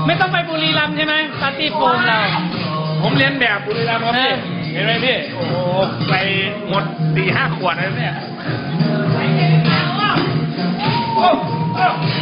ไม่ต้องไปบุรีรัมย์ใช่ไหมปาร์ตี้โฟมเราผมเรียนแบบบุรีรัมย์ครับพี่เห็นไหมพี่โอ้โหไปหมด4-5 ขวดเลยเนี่ย